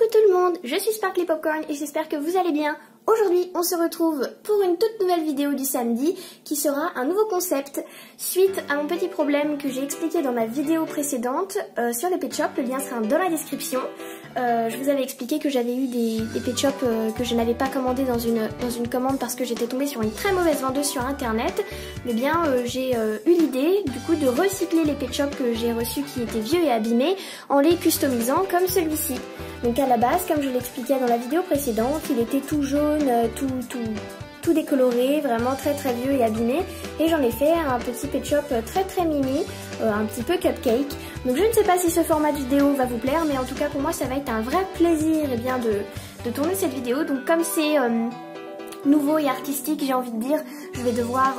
Coucou tout le monde, je suis Sparkly Popcorn et j'espère que vous allez bien. Aujourd'hui, on se retrouve pour une toute nouvelle vidéo du samedi qui sera un nouveau concept suite à mon petit problème que j'ai expliqué dans ma vidéo précédente sur les pet shops. Le lien sera dans la description. Je vous avais expliqué que j'avais eu des pet shops que je n'avais pas commandé dans une commande parce que j'étais tombée sur une très mauvaise vendeuse sur internet. Mais bien, j'ai eu l'idée du coup de recycler les pet shops que j'ai reçus qui étaient vieux et abîmés en les customisant comme celui-ci. Donc à la base, comme je l'expliquais dans la vidéo précédente, il était tout jaune, tout décoloré, vraiment très vieux et abîmé. Et j'en ai fait un petit pet shop très mimi, un petit peu cupcake. Donc je ne sais pas si ce format de vidéo va vous plaire, mais en tout cas pour moi ça va être un vrai plaisir de tourner cette vidéo. Donc comme c'est nouveau et artistique, j'ai envie de dire, je vais devoir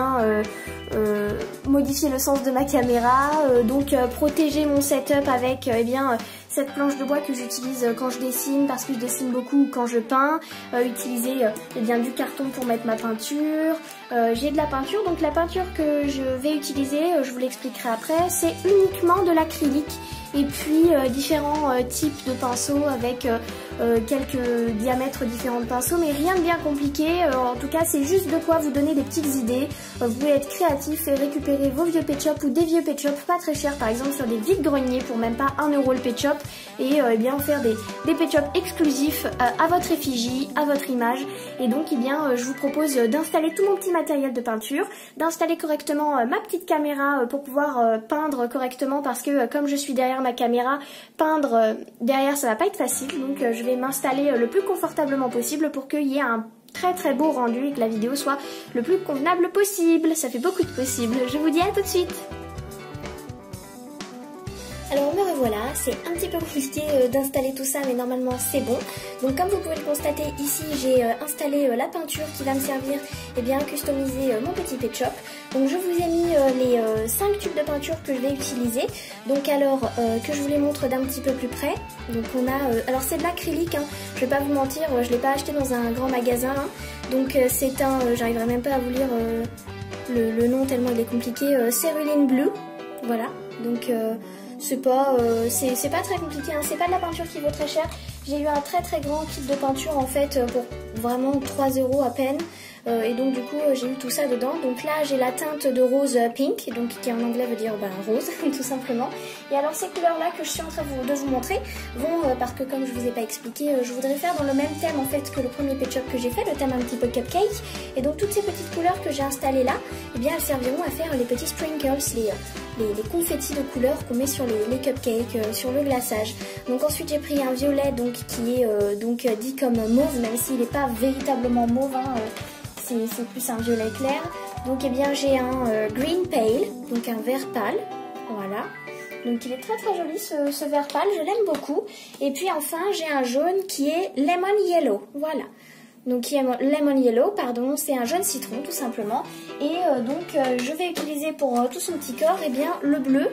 modifier le sens de ma caméra, protéger mon setup avec cette planche de bois que j'utilise quand je dessine parce que je dessine beaucoup quand je peins, utiliser du carton pour mettre ma peinture. J'ai de la peinture, donc la peinture que je vais utiliser, je vous l'expliquerai après, c'est uniquement de l'acrylique et puis différents types de pinceaux avec quelques diamètres différents de pinceaux, mais rien de bien compliqué. En tout cas, c'est juste de quoi vous donner des petites idées. Vous pouvez être créatif et récupérer vos vieux pet shops ou des vieux pet shops pas très chers, par exemple sur des vides-greniers pour même pas 1 € le pet shop, et faire des pet shops exclusifs à votre effigie, à votre image. Et donc je vous propose d'installer tout mon petit matériel de peinture, d'installer correctement ma petite caméra pour pouvoir peindre correctement, parce que comme je suis derrière ma caméra, peindre derrière ça va pas être facile. Donc je vais m'installer le plus confortablement possible pour qu'il y ait un très beau rendu et que la vidéo soit le plus convenable possible. Ça fait beaucoup de possibles. Je vous dis à tout de suite. Alors me revoilà, c'est un petit peu compliqué d'installer tout ça, mais normalement c'est bon. Donc comme vous pouvez le constater ici, j'ai installé la peinture qui va me servir à customiser mon petit pet shop. Donc je vous ai mis les 5 tubes de peinture que je vais utiliser. Donc alors que je vous les montre d'un petit peu plus près. Donc on a, alors c'est de l'acrylique, hein. Je vais pas vous mentir, je l'ai pas acheté dans un grand magasin, hein. Donc c'est un, j'arriverai même pas à vous lire le nom tellement il est compliqué, Cerulean Blue, voilà. Donc c'est pas très compliqué, hein. C'est pas de la peinture qui vaut très cher. J'ai eu un très grand kit de peinture en fait pour vraiment 3 € à peine. Et donc du coup j'ai eu tout ça dedans. Donc là j'ai la teinte de rose pink, donc qui en anglais veut dire rose tout simplement. Et alors ces couleurs là que je suis en train de vous montrer vont, parce que comme je vous ai pas expliqué, je voudrais faire dans le même thème en fait que le premier pet shop que j'ai fait, le thème un petit peu cupcake. Et donc toutes ces petites couleurs que j'ai installées là, elles serviront à faire les petits sprinkles, les confettis de couleurs qu'on met sur les cupcakes, sur le glaçage. Donc ensuite j'ai pris un violet qui est dit comme mauve, même s'il n'est pas véritablement mauve, hein, c'est plus un violet clair. Donc j'ai un green pale, donc un vert pâle, voilà. Donc il est très joli ce vert pâle, je l'aime beaucoup. Et puis enfin j'ai un jaune qui est lemon yellow, voilà. Donc lemon yellow, pardon, c'est un jaune citron tout simplement. Et je vais utiliser pour tout son petit corps le bleu.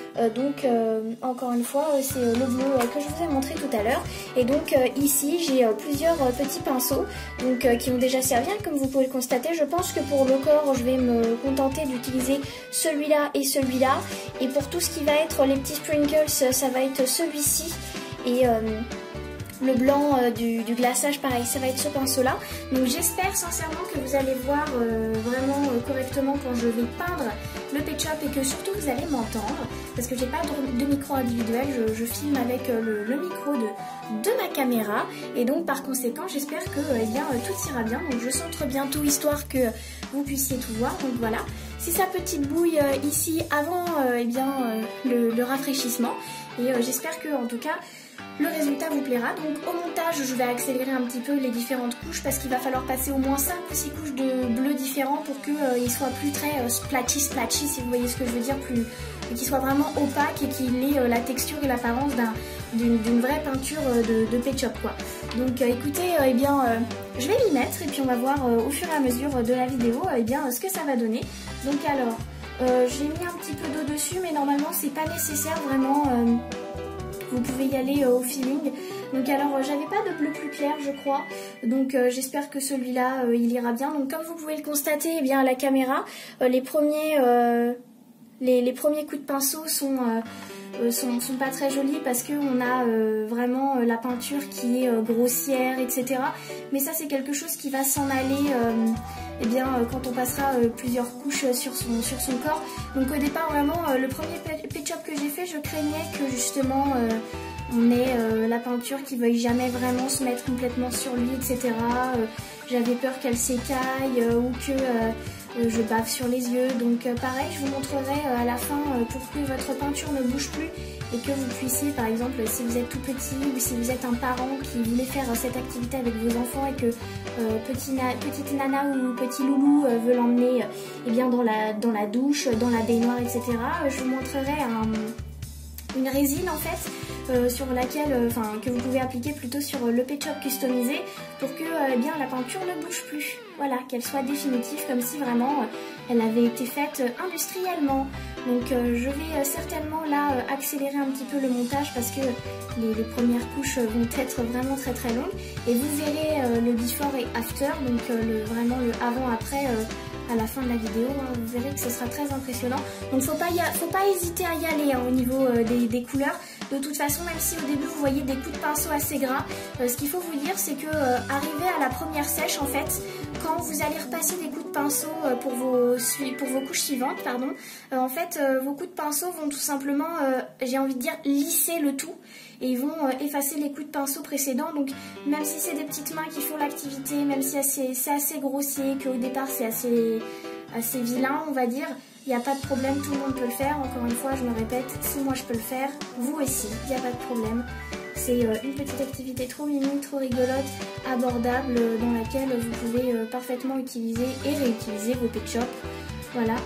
Encore une fois c'est le bleu que je vous ai montré tout à l'heure. Et donc ici j'ai plusieurs petits pinceaux qui ont déjà servi, hein, comme vous pouvez le constater. Je pense que pour le corps je vais me contenter d'utiliser celui-là et celui-là. Et pour tout ce qui va être les petits sprinkles, ça va être celui-ci. Et le blanc du glaçage, pareil, ça va être ce pinceau-là. Donc j'espère sincèrement que vous allez voir vraiment correctement quand je vais peindre le pet shop et que surtout vous allez m'entendre. Parce que j'ai pas de micro individuel, je filme avec le micro de ma caméra. Et donc par conséquent j'espère que tout ira bien. Donc je centre bientôt histoire que vous puissiez tout voir. Donc voilà, c'est sa petite bouille ici avant le rafraîchissement. Et j'espère que en tout cas le résultat vous plaira. Donc au montage je vais accélérer un petit peu les différentes couches parce qu'il va falloir passer au moins 5 ou 6 couches de bleu différents pour qu'il soit plus très splatchy si vous voyez ce que je veux dire, qu'il soit vraiment opaque et qu'il ait la texture et l'apparence d'une vraie peinture de pet shop quoi. Donc écoutez, je vais m'y mettre et puis on va voir au fur et à mesure de la vidéo ce que ça va donner. Donc alors j'ai mis un petit peu d'eau dessus, mais normalement c'est pas nécessaire vraiment. Vous pouvez y aller au feeling. Donc alors j'avais pas de bleu plus clair je crois. Donc j'espère que celui-là il ira bien. Donc comme vous pouvez le constater à la caméra, les premiers coups de pinceau sont sont pas très jolies parce qu'on a vraiment la peinture qui est grossière, etc. Mais ça c'est quelque chose qui va s'en aller eh bien, quand on passera plusieurs couches sur son corps. Donc au départ vraiment le premier pet shop que j'ai fait, je craignais que justement on ait la peinture qui veuille jamais vraiment se mettre complètement sur lui, etc. J'avais peur qu'elle s'écaille ou que je bave sur les yeux. Donc pareil, je vous montrerai à la fin pour que votre peinture ne bouge plus et que vous puissiez, par exemple, si vous êtes tout petit ou si vous êtes un parent qui voulait faire cette activité avec vos enfants et que petite nana ou petit loulou veut l'emmener eh bien dans la douche, dans la baignoire, etc. Je vous montrerai une résine en fait sur laquelle, que vous pouvez appliquer plutôt sur le pet shop customisé pour que eh bien, la peinture ne bouge plus. Voilà, qu'elle soit définitive comme si vraiment elle avait été faite industriellement. Donc je vais certainement là accélérer un petit peu le montage parce que les premières couches vont être vraiment très très longues. Et vous verrez le before et after, donc vraiment le avant-après à la fin de la vidéo, hein, vous verrez que ce sera très impressionnant. Donc faut pas hésiter à y aller hein, au niveau des couleurs. De toute façon, même si au début vous voyez des coups de pinceau assez gras, ce qu'il faut vous dire c'est que arrivé à la première sèche en fait, quand vous allez repasser des coups de pinceau pour vos couches suivantes, pardon, en fait vos coups de pinceau vont tout simplement, j'ai envie de dire, lisser le tout. Et ils vont effacer les coups de pinceau précédents. Donc même si c'est des petites mains qui font l'activité, même si c'est assez grossier, qu'au départ c'est assez vilain on va dire, il n'y a pas de problème, tout le monde peut le faire. Encore une fois je me répète, si moi je peux le faire, vous aussi, il n'y a pas de problème. C'est une petite activité trop mignonne, trop rigolote, abordable, dans laquelle vous pouvez parfaitement utiliser et réutiliser vos pet shops. Voilà.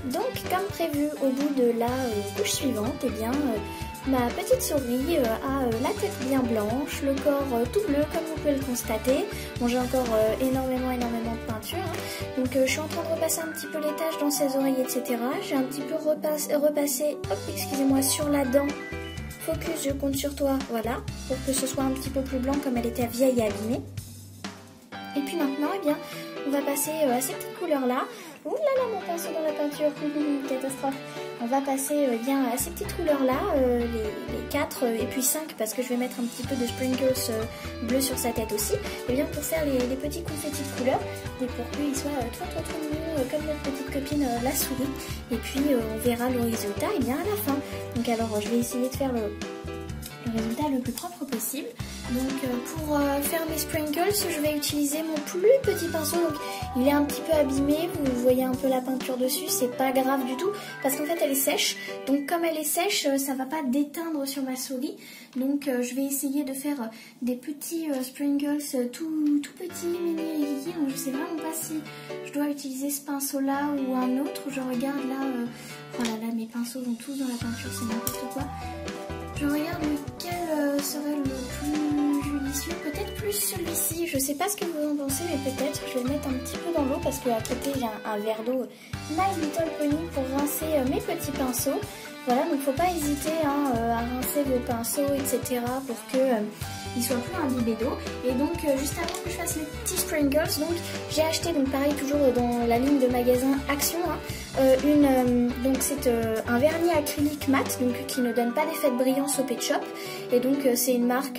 Donc comme prévu au bout de la couche suivante, eh bien ma petite souris a la tête bien blanche, le corps tout bleu comme vous pouvez le constater. Bon, j'ai encore énormément de peinture, hein. Donc je suis en train de repasser un petit peu les taches dans ses oreilles, etc. J'ai un petit peu repassé, hop, excusez-moi, sur la dent. Focus, je compte sur toi, voilà, pour que ce soit un petit peu plus blanc comme elle était vieille et abîmée. Et puis maintenant, eh bien, on va passer à ces petites couleurs-là. Ouh là là, mon pinceau dans la peinture, catastrophe. On va passer bien à ces petites couleurs-là, les 4 et puis 5, parce que je vais mettre un petit peu de sprinkles bleu sur sa tête aussi. Et bien pour faire les petits confettis de couleurs, et pour qu'il soit trop mignon, comme notre petite copine la souris. Et puis on verra le résultat et bien à la fin. Donc alors je vais essayer de faire le résultat le plus propre possible. Donc pour faire mes sprinkles, je vais utiliser mon plus petit pinceau. Donc il est un petit peu abîmé, vous voyez un peu la peinture dessus, c'est pas grave du tout parce qu'en fait elle est sèche. Donc comme elle est sèche, ça va pas déteindre sur ma souris. Donc je vais essayer de faire des petits sprinkles tout petits, mini et donc je sais vraiment pas si je dois utiliser ce pinceau là ou un autre. Je regarde là, oh là là, mes pinceaux vont tous dans la peinture, c'est n'importe quoi. Je regarde lequel serait le plus judicieux, peut-être plus celui-ci, je sais pas ce que vous en pensez, mais peut-être je vais le mettre un petit peu dans l'eau parce qu'à côté il y a un verre d'eau My Little Pony pour rincer mes petits pinceaux. Voilà, donc faut pas hésiter hein, à rincer vos pinceaux, etc. pour que ils soient plus imbibés d'eau. Et donc juste avant que je fasse les petits sprinkles, donc j'ai acheté, donc pareil toujours dans la ligne de magasin Action, hein, donc c'est un vernis acrylique mat, donc qui ne donne pas d'effet de brillance au Pet Shop. Et donc c'est une marque,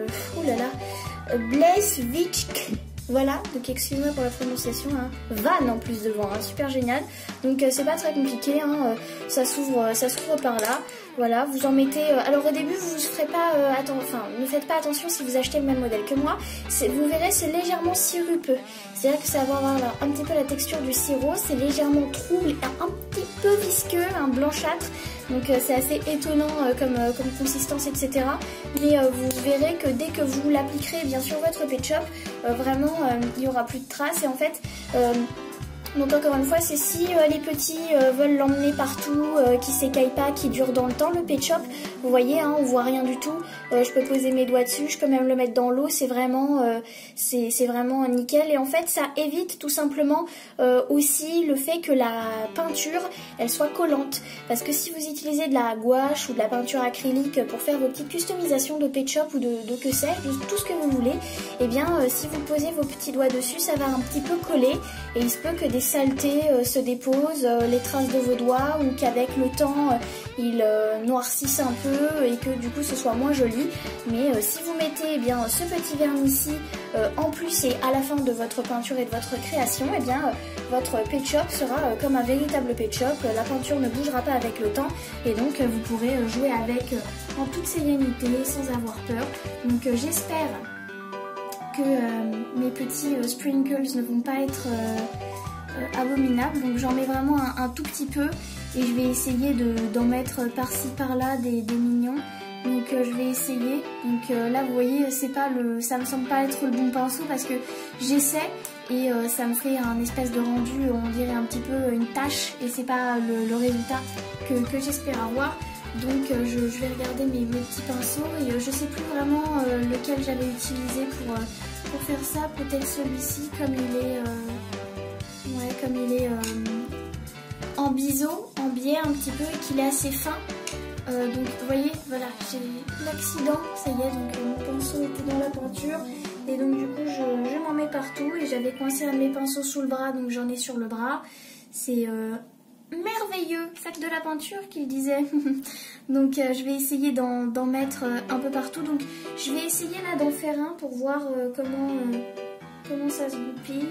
Blesvik. Voilà, donc excusez-moi pour la prononciation, hein. Van en plus devant, hein, super génial. Donc c'est pas très compliqué, hein, ça s'ouvre par là. Voilà, vous en mettez. Alors au début vous ferez pas ne faites pas attention si vous achetez le même modèle que moi. Vous verrez, c'est légèrement sirupeux. C'est-à-dire que ça va avoir un petit peu la texture du sirop, c'est légèrement trouble, un petit peu visqueux, un blanchâtre. Donc c'est assez étonnant comme consistance, etc. Mais vous verrez que dès que vous l'appliquerez bien sur votre Pet Shop, vraiment il n'y aura plus de traces. Et en fait, donc encore une fois, c'est si les petits veulent l'emmener partout, qui s'écaillent pas, qui durent dans le temps, le Pet Shop, vous voyez, hein, on voit rien du tout. Je peux poser mes doigts dessus, je peux même le mettre dans l'eau, c'est vraiment nickel. Et en fait, ça évite tout simplement aussi le fait que la peinture, elle soit collante. Parce que si vous utilisez de la gouache ou de la peinture acrylique pour faire vos petites customisations de Pet Shop ou de que sais-je, de tout ce que vous voulez, et bien si vous posez vos petits doigts dessus, ça va un petit peu coller et il se peut que des saletés se déposent, les traces de vos doigts, ou qu'avec le temps ils noircissent un peu et que du coup ce soit moins joli. Mais si vous mettez eh bien ce petit vernis-ci en plus et à la fin de votre peinture et de votre création, eh bien votre Pet Shop sera comme un véritable Pet Shop. La peinture ne bougera pas avec le temps et donc vous pourrez jouer avec en toute sérénité sans avoir peur. Donc j'espère que mes petits sprinkles ne vont pas être abominables. Donc j'en mets vraiment un tout petit peu et je vais essayer d'en mettre par-ci par-là des mignons. Donc je vais essayer. Donc là vous voyez, ça me semble pas être le bon pinceau parce que j'essaie et ça me fait un espèce de rendu, on dirait un petit peu une tache, et c'est pas le résultat que j'espère avoir. Donc je vais regarder mes petits pinceaux et je sais plus vraiment lequel j'avais utilisé pour faire ça. Peut-être celui-ci, comme il est en biseau, en biais un petit peu, et qu'il est assez fin. Donc vous voyez, voilà, j'ai l'accident, ça y est, donc mon pinceau était dans la peinture. Et donc du coup je m'en mets partout et j'avais coincé un de mes pinceaux sous le bras, donc j'en ai sur le bras. C'est merveilleux, faites de la peinture qu'il disait. Donc je vais essayer d'en mettre un peu partout. Donc je vais essayer là d'en faire un pour voir comment ça se goupille.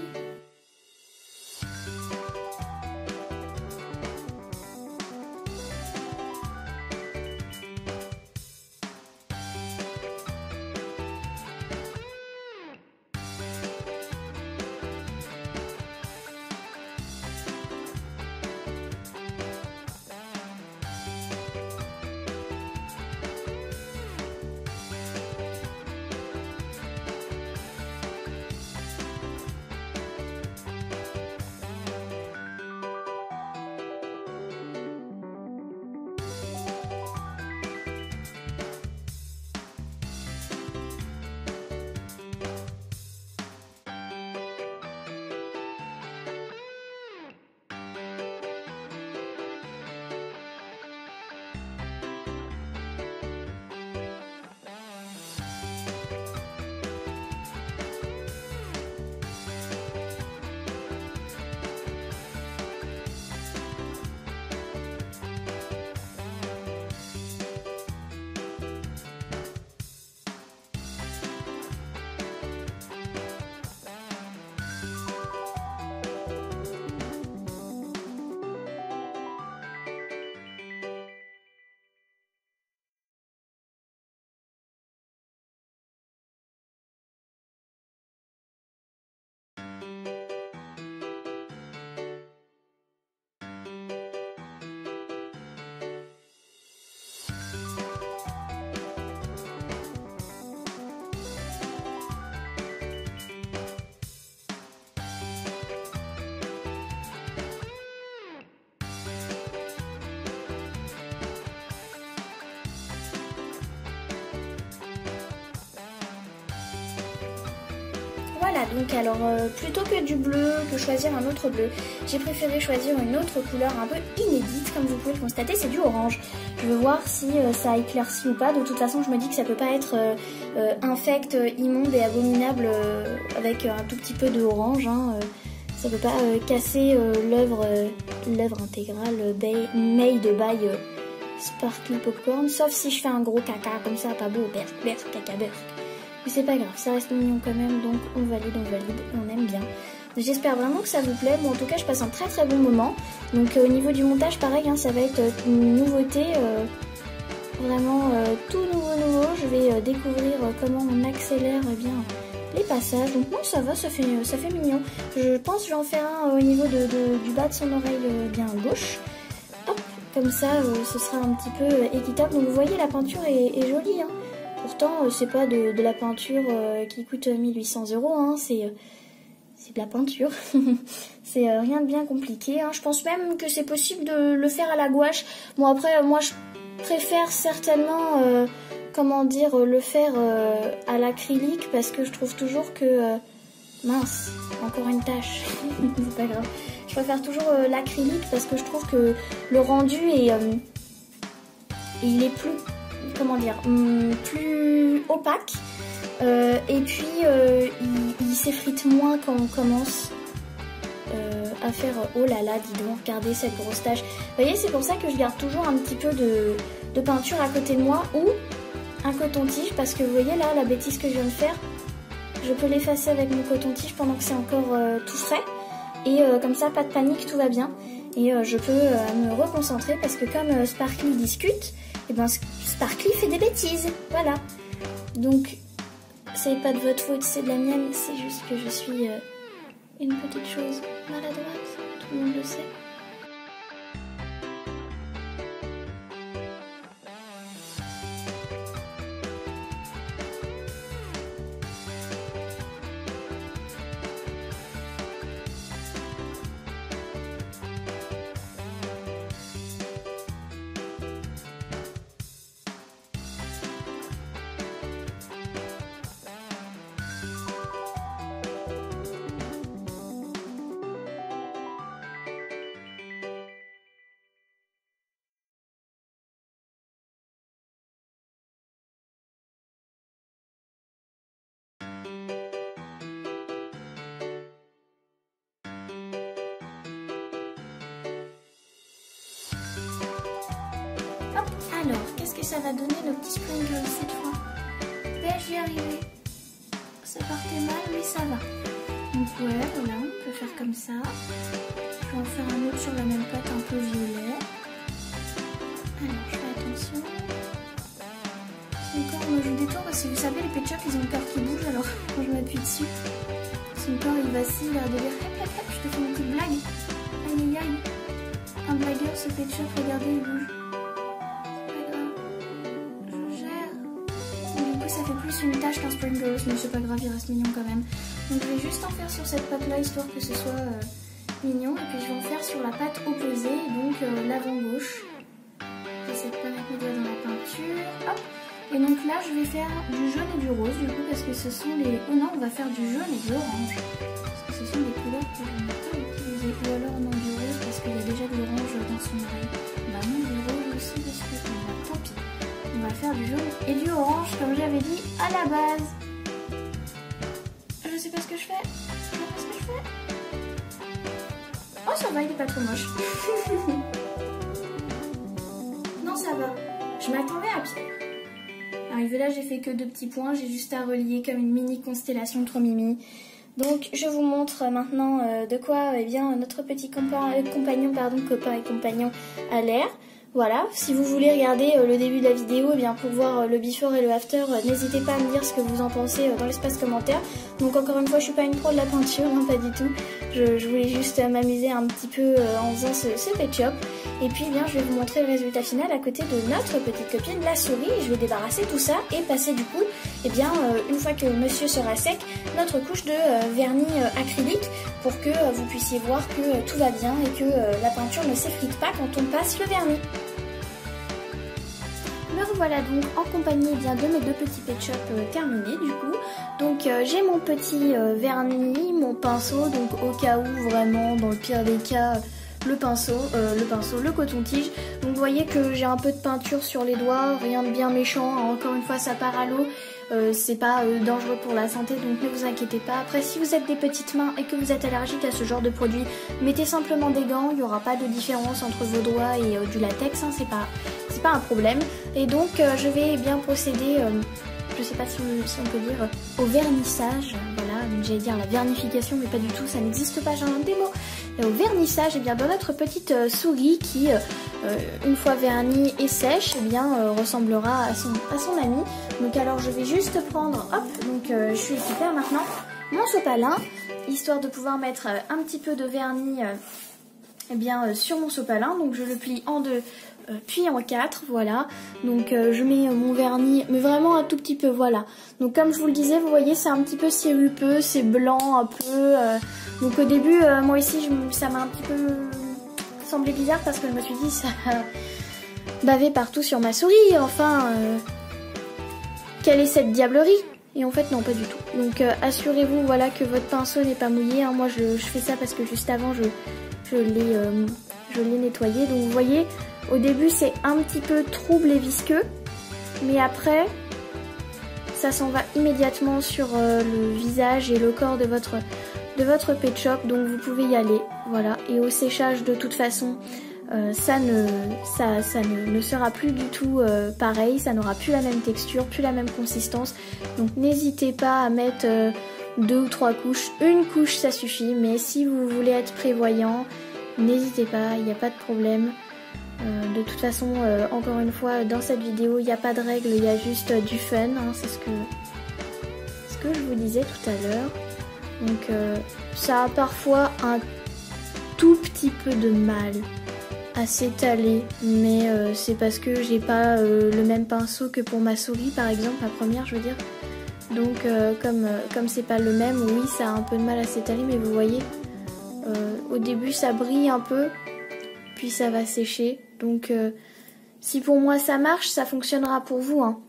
voilà, donc alors plutôt que du bleu, que choisir un autre bleu, j'ai préféré choisir une autre couleur un peu inédite, comme vous pouvez le constater, c'est du orange. Je veux voir si ça éclaircit ou pas. De toute façon, je me dis que ça peut pas être infect, immonde et abominable avec un tout petit peu de orange. Hein, ça peut pas casser l'œuvre intégrale made by Sparkly Popcorn, sauf si je fais un gros caca comme ça, pas beau, berk, caca, berk. Mais c'est pas grave, ça reste mignon quand même, donc on valide, on aime bien. J'espère vraiment que ça vous plaît. Bon, en tout cas, je passe un très bon moment. Donc au niveau du montage, pareil, hein, ça va être une nouveauté, vraiment tout nouveau. Je vais découvrir comment on accélère bien les passages. Donc bon, ça va, ça fait mignon. Je pense que je vais en faire un au niveau du bas de son oreille bien gauche. Hop, comme ça, ce sera un petit peu équitable. Donc vous voyez, la peinture est jolie, hein. Pourtant, c'est pas de la peinture qui coûte 1800 €, hein, c'est de la peinture. C'est rien de bien compliqué, hein. Je pense même que c'est possible de le faire à la gouache. Bon, après, moi, je préfère certainement, comment dire, le faire à l'acrylique parce que je trouve toujours que... mince, encore une tache. C'est pas grave. Je préfère toujours l'acrylique parce que je trouve que le rendu est... il est plus... comment dire, plus opaque et puis il s'effrite moins quand on commence à faire oh là là, dis donc, regardez cette grosse tache. Vous voyez, c'est pour ça que je garde toujours un petit peu de peinture à côté de moi ou un coton-tige, parce que vous voyez là la bêtise que je viens de faire, je peux l'effacer avec mon coton-tige pendant que c'est encore tout frais et comme ça pas de panique, tout va bien et je peux me reconcentrer parce que comme Sparkly discute, et ben Sparkly fait des bêtises, voilà. Donc c'est pas de votre faute, c'est de la mienne, c'est juste que je suis une petite chose maladroite, tout le monde le sait. Alors, qu'est-ce que ça va donner le petit sprinkle cette fois? Ben, j'y ai arrivé. Ça partait mal, mais ça va. Donc ouais, voilà, on peut faire comme ça. Je vais en faire un autre sur la même pâte un peu violet. Alors, je fais attention. Son corps me joue des tours parce que vous savez, les Petchop, ils ont le corps qui bouge, alors quand je m'appuie dessus, son corps il vacille, il a de dire hop, je te fais une petite blague. Aïe aïe aïe. Un blagueur, ce Petchop, regardez, il bouge. Ça fait plus une tache qu'un sprinkles, mais c'est pas grave, il reste mignon quand même. Donc je vais juste en faire sur cette pâte là histoire que ce soit mignon, et puis je vais en faire sur la pâte opposée, donc l'avant gauche. J'essaie de pas mettre mes doigts dans la peinture, hop. Et donc là je vais faire du jaune et du rose du coup, parce que ce sont les... oh non, on va faire du jaune et de l'orange, parce que ce sont des couleurs que je n'ai pas utilisées. Ou alors non, du rose parce qu'il y a déjà de l'orange dans son oreille. Bah non, du rose aussi parce que tant pis. On va faire du jaune et du orange comme j'avais dit à la base. Je sais pas ce que je fais. Oh, ça va, il est pas trop moche. Non, ça va. Je m'attendais à pire. Arrivé là, j'ai fait que 2 petits points. J'ai juste à relier comme une mini constellation trop mimi. Donc, je vous montre maintenant de quoi eh bien, notre petit copain et compagnon a l'air. Voilà, si vous voulez regarder le début de la vidéo, eh bien pour voir le before et le after, n'hésitez pas à me dire ce que vous en pensez dans l'espace commentaire. Donc encore une fois, je suis pas une pro de la peinture, non pas du tout. Je voulais juste m'amuser un petit peu en faisant ce Petchop. Et puis eh bien, je vais vous montrer le résultat final à côté de notre petite copine, la souris. Je vais débarrasser tout ça et passer du coup, eh bien, une fois que monsieur sera sec, notre couche de vernis acrylique pour que vous puissiez voir que tout va bien et que la peinture ne s'effrite pas quand on passe le vernis. Me revoilà donc en compagnie bien de mes 2 petits Petchop terminés du coup. Donc j'ai mon petit vernis, mon pinceau, donc au cas où vraiment dans le pire des cas le coton-tige. Donc vous voyez que j'ai un peu de peinture sur les doigts, rien de bien méchant, encore une fois ça part à l'eau, c'est pas dangereux pour la santé donc ne vous inquiétez pas. Après si vous êtes des petites mains et que vous êtes allergique à ce genre de produit, mettez simplement des gants, il n'y aura pas de différence entre vos doigts et du latex, hein, c'est pas un problème. Et donc je vais bien procéder, je sais pas si on peut dire, au vernissage, voilà, donc j'allais dire la vernification mais pas du tout, ça n'existe pas, j'ai un démo. Et au vernissage, et bien dans notre petite souris qui, une fois vernie et sèche, et bien ressemblera à son amie. Donc alors je vais juste prendre, hop, donc je suis équipée maintenant, mon sopalin, histoire de pouvoir mettre un petit peu de vernis eh bien, sur mon sopalin. Donc je le plie en deux, puis en quatre, voilà. Donc je mets mon vernis, mais vraiment un tout petit peu, voilà. Donc comme je vous le disais, vous voyez, c'est un petit peu sirupeux, c'est blanc un peu. Donc au début, moi ici, ça m'a un petit peu semblé bizarre parce que je me suis dit, ça bavait partout sur ma souris, enfin, quelle est cette diablerie? Et en fait non, pas du tout. Donc assurez-vous, voilà, que votre pinceau n'est pas mouillé, hein. Moi je fais ça parce que juste avant je l'ai nettoyé. Donc vous voyez, au début c'est un petit peu trouble et visqueux, mais après ça s'en va immédiatement sur le visage et le corps de votre Pet Shop, donc vous pouvez y aller, voilà. Et au séchage de toute façon ça ne sera plus du tout pareil, ça n'aura plus la même texture, plus la même consistance. Donc n'hésitez pas à mettre 2 ou 3 couches, une couche ça suffit, mais si vous voulez être prévoyant, n'hésitez pas, il n'y a pas de problème. De toute façon, encore une fois, dans cette vidéo, il n'y a pas de règles, il y a juste du fun, hein, c'est ce que je vous disais tout à l'heure. Donc ça a parfois un tout petit peu de mal à s'étaler, mais c'est parce que j'ai pas le même pinceau que pour ma souris par exemple, la première je veux dire. Donc comme c'est pas le même, oui ça a un peu de mal à s'étaler, mais vous voyez, au début ça brille un peu, puis ça va sécher. Donc si pour moi ça marche, ça fonctionnera pour vous, hein.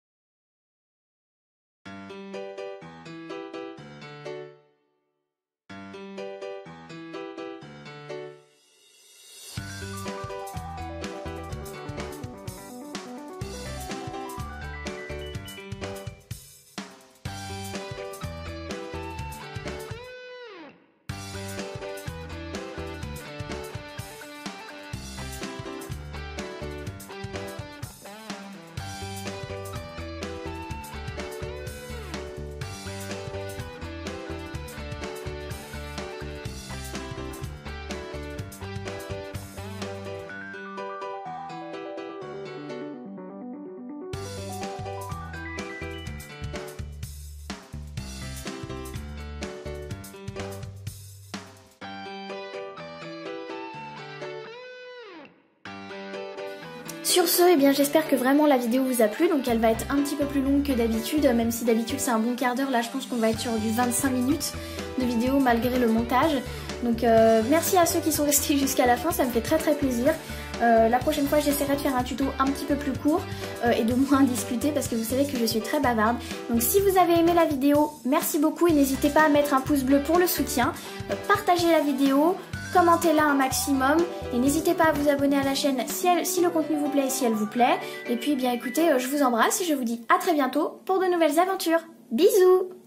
Sur ce, eh bien j'espère que vraiment la vidéo vous a plu, donc elle va être un petit peu plus longue que d'habitude, même si d'habitude c'est un bon quart d'heure, là je pense qu'on va être sur du 25 minutes de vidéo malgré le montage. Donc merci à ceux qui sont restés jusqu'à la fin, ça me fait très très plaisir. La prochaine fois j'essaierai de faire un tuto un petit peu plus court et de moins discuter parce que vous savez que je suis très bavarde. Donc si vous avez aimé la vidéo, merci beaucoup et n'hésitez pas à mettre un pouce bleu pour le soutien, partagez la vidéo, commentez-la un maximum et n'hésitez pas à vous abonner à la chaîne si le contenu vous plaît et si elle vous plaît. Et puis bien écoutez, je vous embrasse et je vous dis à très bientôt pour de nouvelles aventures. Bisous!